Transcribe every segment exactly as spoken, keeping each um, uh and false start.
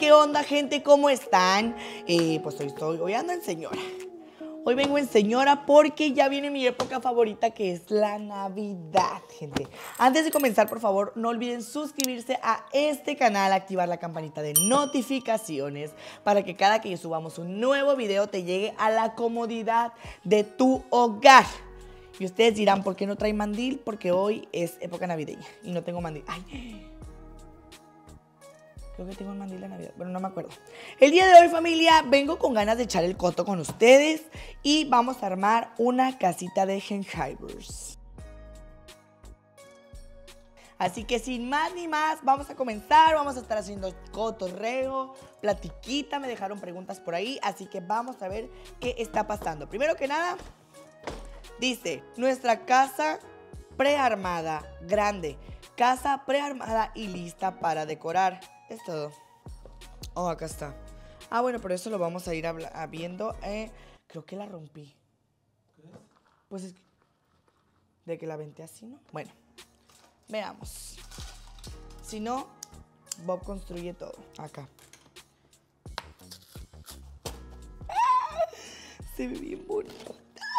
¿qué onda, gente? ¿Cómo están? Eh, pues hoy estoy, hoy ando en señora. Hoy vengo en señora porque ya viene mi época favorita, que es la Navidad, gente. Antes de comenzar, por favor, no olviden suscribirse a este canal, activar la campanita de notificaciones para que cada que subamos un nuevo video te llegue a la comodidad de tu hogar. Y ustedes dirán, ¿por qué no trae mandil? Porque hoy es época navideña y no tengo mandil. Ay, creo que tengo un mandil de Navidad, pero no me acuerdo. El día de hoy, familia, vengo con ganas de echar el coto con ustedes y vamos a armar una casita de jengibers. Así que sin más ni más, vamos a comenzar. Vamos a estar haciendo cotorreo, platiquita, me dejaron preguntas por ahí, así que vamos a ver qué está pasando. Primero que nada, dice, nuestra casa prearmada, grande. Casa prearmada y lista para decorar. Es todo. Oh, acá está. Ah, bueno, pero eso lo vamos a ir a viendo. Eh, creo que la rompí. ¿Qué? Pues es que... de que la aventé así, ¿no? Bueno, veamos. Si no, Bob construye todo. Acá. ¡Ah! Se ve bien bonita.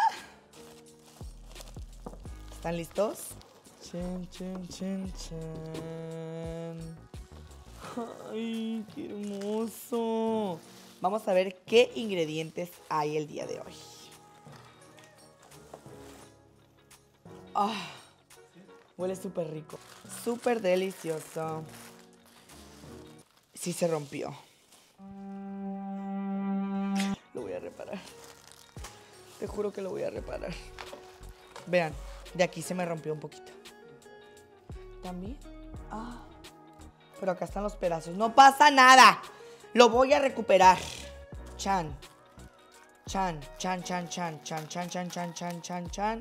¿Están listos? Chin, chin, chin, chin. ¡Ay, qué hermoso! Vamos a ver qué ingredientes hay el día de hoy. ¡Ah! Huele súper rico. Súper delicioso. Sí se rompió. Lo voy a reparar. Te juro que lo voy a reparar. Vean, de aquí se me rompió un poquito. ¿También? Ah. Pero acá están los pedazos. No pasa nada. Lo voy a recuperar. Chan. Chan, chan, chan, chan, chan, chan, chan, chan, chan, chan, chan.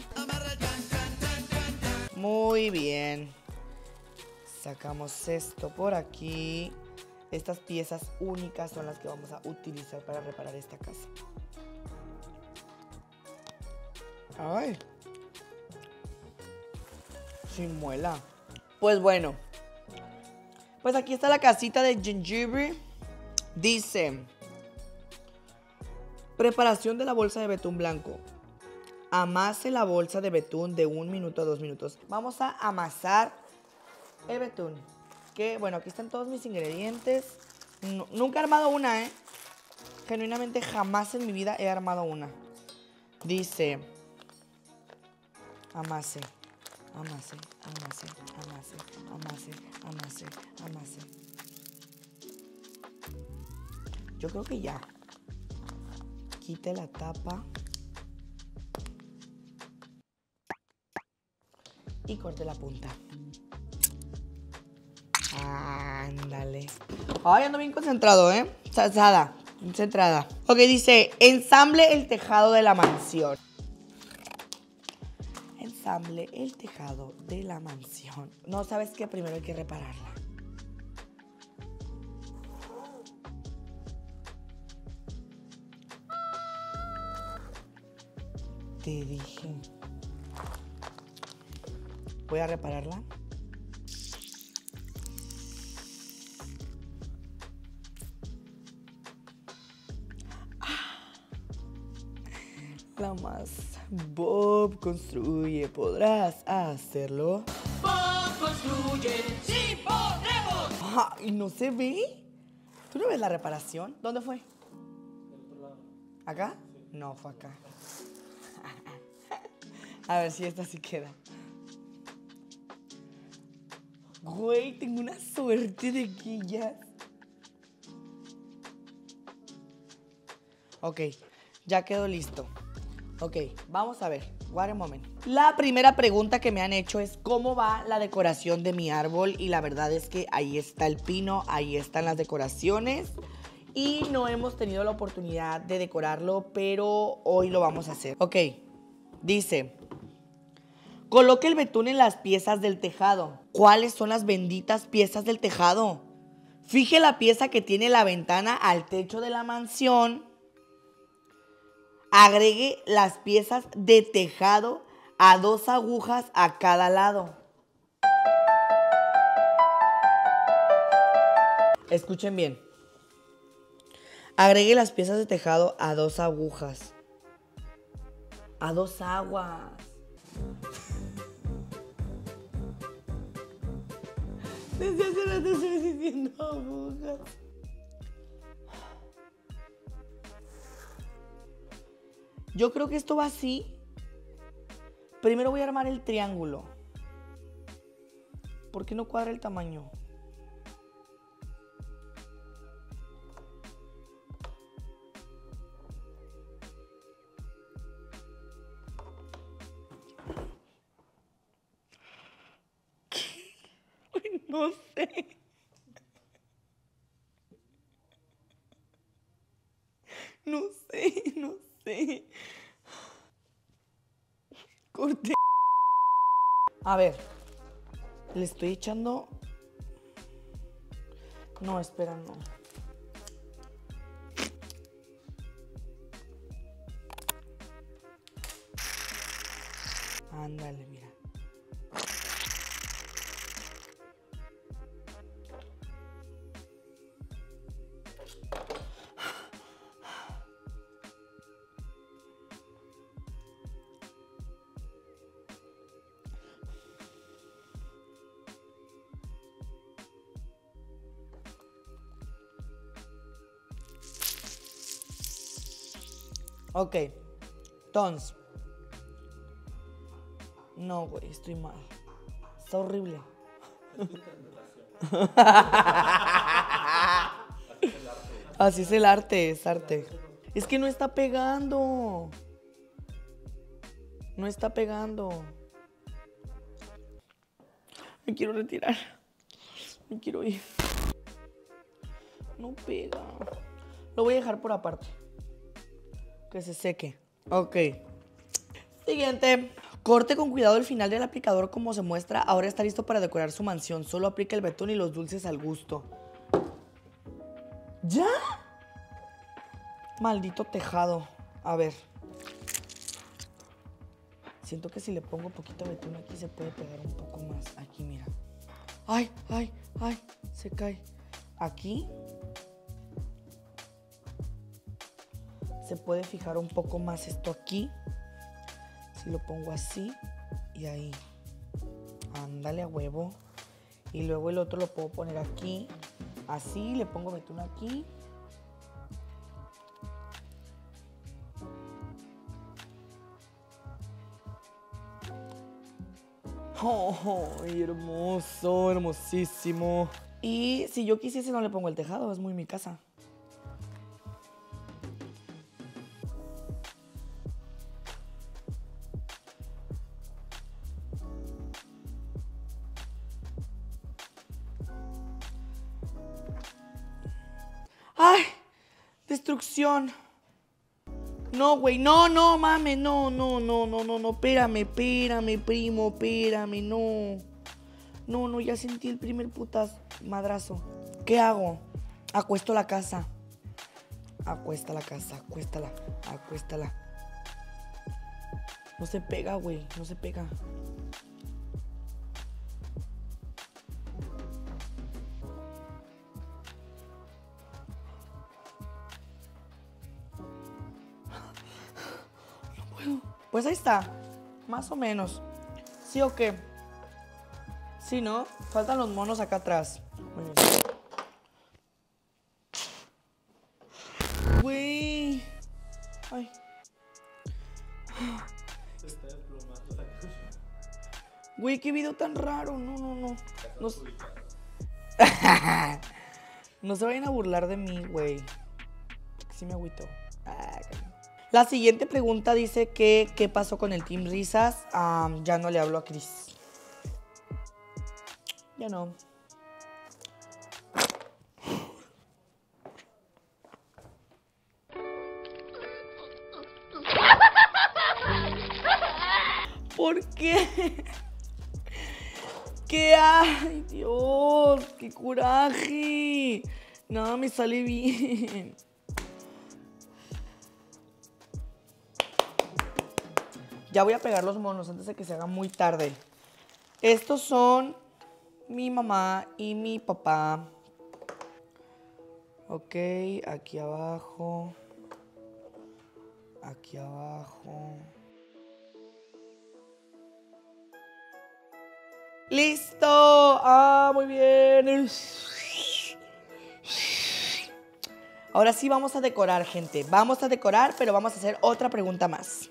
Muy bien. Sacamos esto por aquí. Estas piezas únicas son las que vamos a utilizar para reparar esta casa. Ay. Sin muela. Pues bueno. Pues aquí está la casita de jengibre. Dice, preparación de la bolsa de betún blanco. Amase la bolsa de betún de un minuto a dos minutos. Vamos a amasar el betún. Que bueno, aquí están todos mis ingredientes. No, nunca he armado una, ¿eh? Genuinamente jamás en mi vida he armado una. Dice, amase. Amase, amase, amase, amase, amase, amase. Yo creo que ya. Quite la tapa. Y corte la punta. Ándale. Ay, ando bien concentrado, ¿eh? Salsada, concentrada. Ok, dice, ensamble el tejado de la mansión. Ensamble el tejado de la mansión. No, ¿sabes qué? Primero hay que repararla. Te dije. Voy a repararla. La más. Bob construye, ¿podrás hacerlo? Bob construye, sí podremos. Ah, ¿y no se ve? ¿Tú no ves la reparación? ¿Dónde fue? Del otro lado. ¿Acá? Sí. No, fue acá. A ver si esta sí queda. Güey, tengo una suerte de quillas. Ok, ya quedó listo. Ok, vamos a ver. Wait a moment. La primera pregunta que me han hecho es cómo va la decoración de mi árbol. Y la verdad es que ahí está el pino, ahí están las decoraciones. Y no hemos tenido la oportunidad de decorarlo, pero hoy lo vamos a hacer. Ok, dice, coloque el betún en las piezas del tejado. ¿Cuáles son las benditas piezas del tejado? Fije la pieza que tiene la ventana al techo de la mansión. Agregue las piezas de tejado a dos agujas a cada lado. Escuchen bien. Agregue las piezas de tejado a dos agujas. A dos aguas. Desde hace rato estoy diciendo agujas. Yo creo que esto va así. Primero voy a armar el triángulo. ¿Por qué no cuadra el tamaño? Ay, no sé. No sé, no sé. Corte. A ver. Le estoy echando... No, espera, no. Ándale, mira. Ok, entonces. No, güey, estoy mal. Está horrible. Así es el arte, es arte. Es que no está pegando. No está pegando. Me quiero retirar. Me quiero ir. No pega. Lo voy a dejar por aparte. Que se seque. Ok. Siguiente. Corte con cuidado el final del aplicador como se muestra. Ahora está listo para decorar su mansión. Solo aplica el betún y los dulces al gusto. ¿Ya? Maldito tejado. A ver. Siento que si le pongo poquito betún aquí se puede pegar un poco más. Aquí, mira. Ay, ay, ay. Se cae. Aquí. Se puede fijar un poco más esto aquí. Si lo pongo así y ahí. Ándale a huevo. Y luego el otro lo puedo poner aquí. Así, le pongo betún aquí. Oh, hermoso, hermosísimo. Y si yo quisiese no le pongo el tejado, es muy mi casa. ¡Ay! Destrucción. No, güey. No, no, mames. No, no, no, no, no, no. Espérame, espérame, primo. Espérame, no. No, no, ya sentí el primer putas madrazo. ¿Qué hago? Acuesto la casa. Acuesta la casa, acuéstala. Acuéstala. No se pega, güey. No se pega. Pues ahí está, más o menos. ¿Sí o qué? Sí, ¿no? Faltan los monos acá atrás. Muy bien. Güey. Ay. Güey, qué video tan raro. No, no, no. No, no se vayan a burlar de mí, güey. Sí me agüito. Ah, la siguiente pregunta dice que ¿qué pasó con el Team Risas? Um, ya no le hablo a Chris. Ya no. ¿Por qué? ¿Qué? ¡Ay, Dios! ¡Qué coraje! Nada me sale bien. Ya voy a pegar los monos antes de que se haga muy tarde. Estos son mi mamá y mi papá. Ok, aquí abajo. Aquí abajo. ¡Listo! ¡Ah, muy bien! Ahora sí vamos a decorar, gente. Vamos a decorar, pero vamos a hacer otra pregunta más.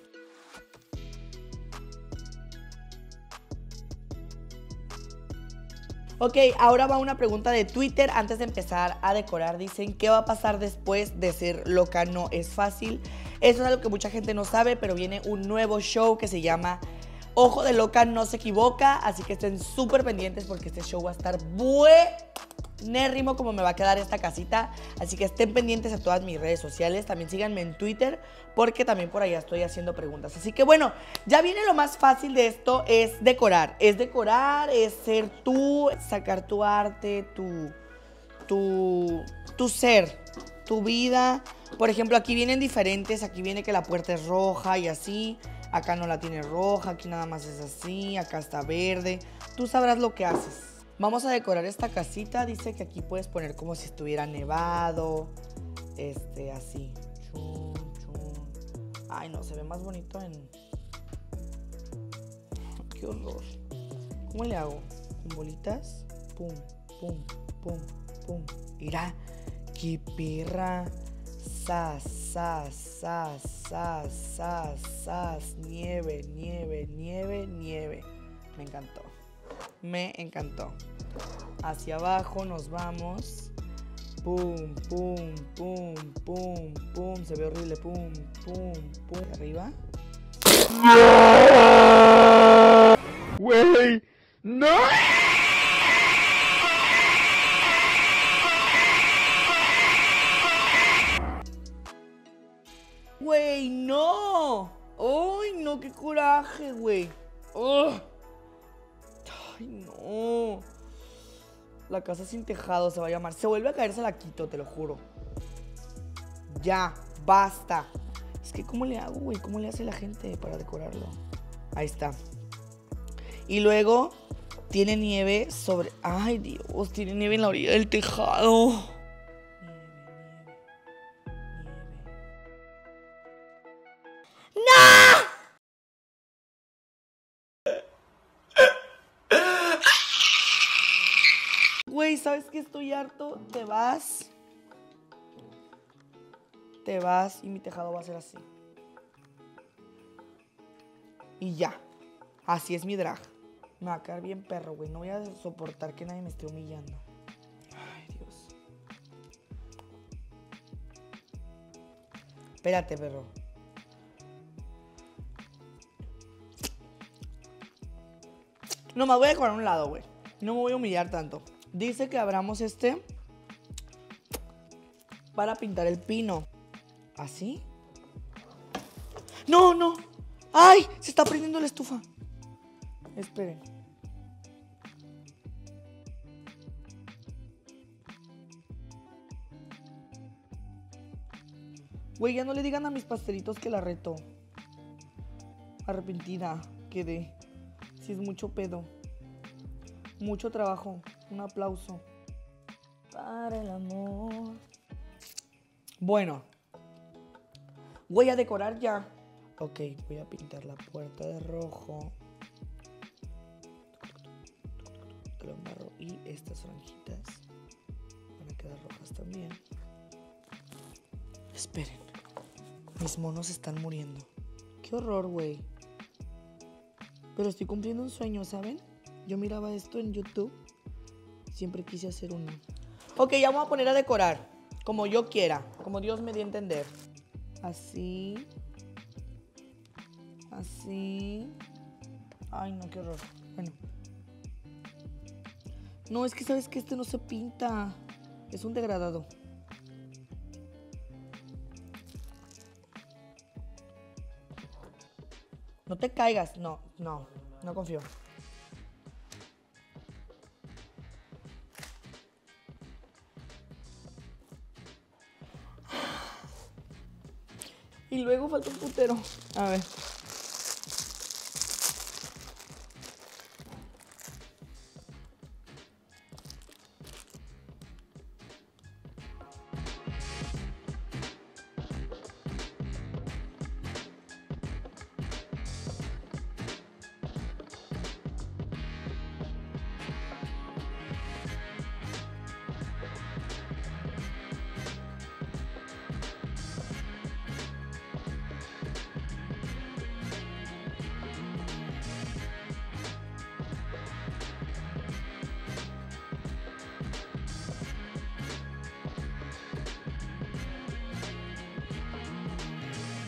Ok, ahora va una pregunta de Twitter antes de empezar a decorar. Dicen, ¿qué va a pasar después de ser loca? No es fácil. Eso es algo que mucha gente no sabe, pero viene un nuevo show que se llama Ojo de Loca No Se Equivoca. Así que estén súper pendientes porque este show va a estar buenérrimo como me va a quedar esta casita. Así que estén pendientes a todas mis redes sociales. También síganme en Twitter porque también por allá estoy haciendo preguntas. Así que bueno, ya viene lo más fácil de esto, es decorar. Es decorar, es ser tú, sacar tu arte, tu, tu, tu ser, tu vida. Por ejemplo, aquí vienen diferentes. Aquí viene que la puerta es roja y así. Acá no la tiene roja, aquí nada más es así. Acá está verde. Tú sabrás lo que haces. Vamos a decorar esta casita. Dice que aquí puedes poner como si estuviera nevado. Este, así. Chum, chum. Ay, no, se ve más bonito en... Qué horror. ¿Cómo le hago? Con bolitas. Pum, pum, pum, pum. Mira, qué perra. Sas, sas, sas, sas, sas, sas. Nieve, nieve, nieve, nieve. Me encantó. Me encantó. Hacia abajo nos vamos. Pum, pum, pum, pum, pum. Se ve horrible. Pum, pum, pum. Arriba. Güey, no. Güey, no. Ay, no, qué coraje, güey. Ugh. Ay, no. La casa sin tejado se va a llamar. Se vuelve a caer, se la quito, te lo juro. Ya, basta. Es que, ¿cómo le hago, güey? ¿Cómo le hace la gente para decorarlo? Ahí está. Y luego tiene nieve sobre... Ay, Dios, tiene nieve en la orilla del tejado. Nieve, nieve, nieve. Güey, ¿sabes qué? Estoy harto. Te vas. Te vas y mi tejado va a ser así. Y ya. Así es mi drag. Me va a quedar bien perro, güey. No voy a soportar que nadie me esté humillando. Ay, Dios. Espérate, perro. No, me voy a decorar a un lado, güey. No me voy a humillar tanto. Dice que abramos este para pintar el pino. ¿Así? ¡No, no! ¡Ay! Se está prendiendo la estufa. Esperen. Güey, ya no le digan a mis pastelitos que la reto. Arrepentida quedé. Si es mucho pedo. Mucho trabajo. Un aplauso. Para el amor. Bueno. Voy a decorar ya. Ok, voy a pintar la puerta de rojo. Te lo embarro. Y estas franjitas van a quedar rojas también. Esperen. Mis monos están muriendo. Qué horror, güey. Pero estoy cumpliendo un sueño, ¿saben? Yo miraba esto en YouTube. Siempre quise hacer uno. Ok, ya vamos a poner a decorar. Como yo quiera. Como Dios me dé a entender. Así. Así. Ay, no, qué horror. Bueno. No, es que sabes que este no se pinta. Es un degradado. No te caigas. No, no. No confío. Y luego falta un putero. A ver.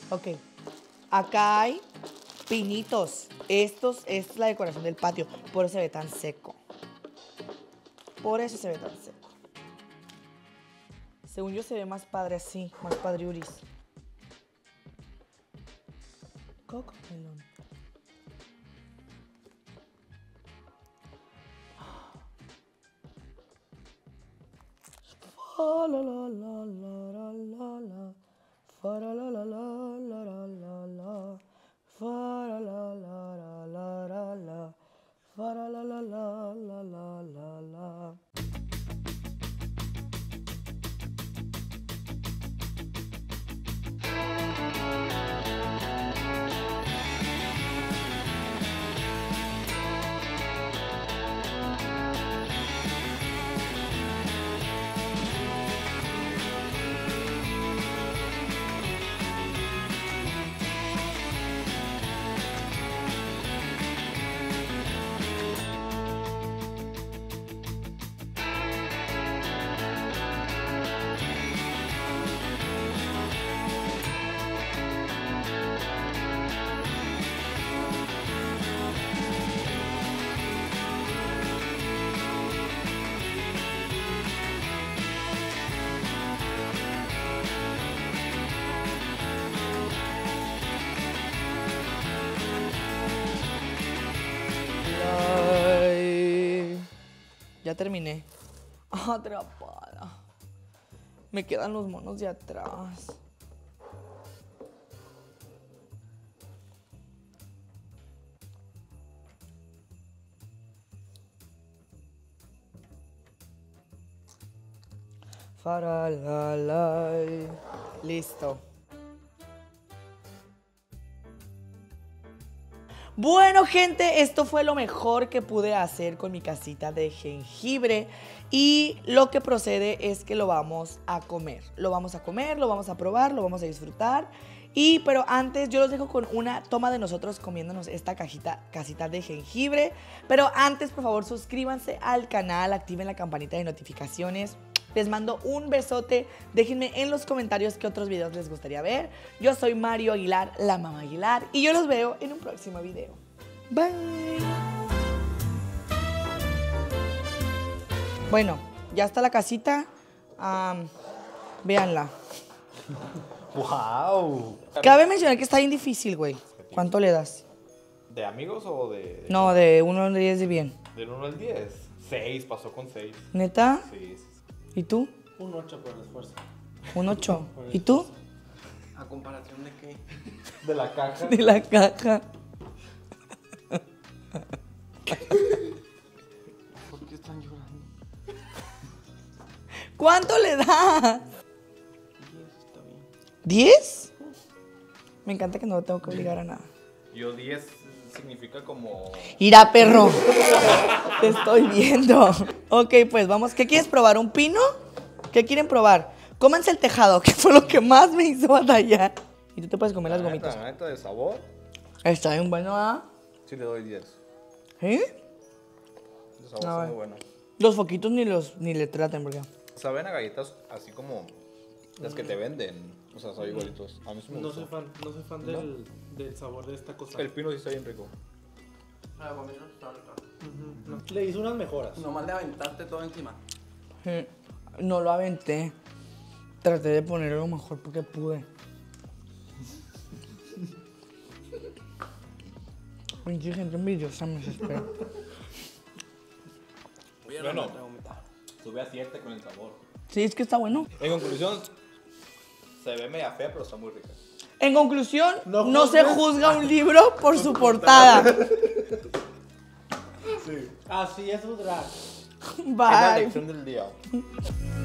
Ok. Acá hay pinitos. Estos, esta es la decoración del patio. Por eso se ve tan seco. Por eso se ve tan seco. Según yo se ve más padre así, más padriuris. Coco melón. Fa la la la la la la, fa la la la la la la la, fa la la la la la la, fa la la la la la la la la. Ay, ya terminé. Atrapada. Me quedan los monos de atrás. Faralalay. Listo. Bueno, gente, esto fue lo mejor que pude hacer con mi casita de jengibre. Y lo que procede es que lo vamos a comer. Lo vamos a comer, lo vamos a probar, lo vamos a disfrutar. Y, pero antes yo los dejo con una toma de nosotros comiéndonos esta cajita, casita de jengibre. Pero antes, por favor, suscríbanse al canal, activen la campanita de notificaciones. Les mando un besote. Déjenme en los comentarios qué otros videos les gustaría ver. Yo soy Mario Aguilar, la mamá Aguilar. Y yo los veo en un próximo video. Bye. Bueno, ya está la casita. Um, véanla. ¡Wow! Cabe mencionar que está bien difícil, güey. ¿Cuánto le das? ¿De amigos o de...? No, de uno al diez de bien. ¿Del uno al diez? seis, pasó con seis. ¿Neta? Sí, sí, sí. ¿Y tú? Un ocho por el esfuerzo. Un ocho. ¿Y tú? ¿A comparación de qué? De la caja. De la caja. ¿Por qué están llorando? ¿Cuánto le das? diez está bien. ¿Diez? Me encanta que no lo tengo que obligar a nada. Yo diez significa como... Irá, perro. Te estoy viendo. Ok, pues vamos. ¿Qué quieres probar? ¿Un pino? ¿Qué quieren probar? Cómanse el tejado, que fue lo que más me hizo batallar. Y tú te puedes comer las La gomitas. neta, la neta de sabor, Está bien bueno, ¿ah? sí le doy diez. ¿Sí? De sabor A está ver. muy bueno. Los foquitos ni los ni le traten, porque... Saben a galletas así como las que te venden. O sea, son igualitos. A mí sí me No gustó. soy fan, no soy fan ¿No? del, del sabor de esta cosa. El pino sí está bien rico. La comida no está rica. Ujú, no. Le hice unas mejoras. Nomás de aventarte todo encima. Sí, no lo aventé. Traté de ponerlo lo mejor porque pude. Pinche gente envidiosa me desespera. Voy a Bueno. la vomitar. Sube a siete con el sabor. Sí, es que está bueno. En conclusión, se ve media fea, pero está muy rica. En conclusión, no, No se juzgues. juzga un libro por su portada. Sí. Así es su drag. Es la Bye. lección del día.